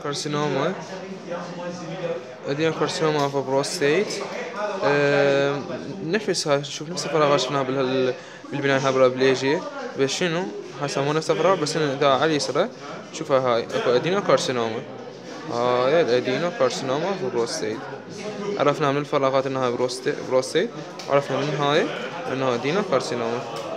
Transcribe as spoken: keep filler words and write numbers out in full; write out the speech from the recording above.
كارسينوما ادينوكارسينوما اوف بروستيت. آه نفس هاي، شوف نفس الفراغات شفناها بال بالبناية الهايبرابليجية، بس شنو هسه مو نفس الفراغ، بس إنه إذا على اليسرى شوفها هاي اكو ادينوكارسينوما، هاي الادينوكارسينوما اوف بروستيت. عرفنا من الفراغات انها بروستيت بروستيت، عرفنا من هاي انها ادينوكارسينوما.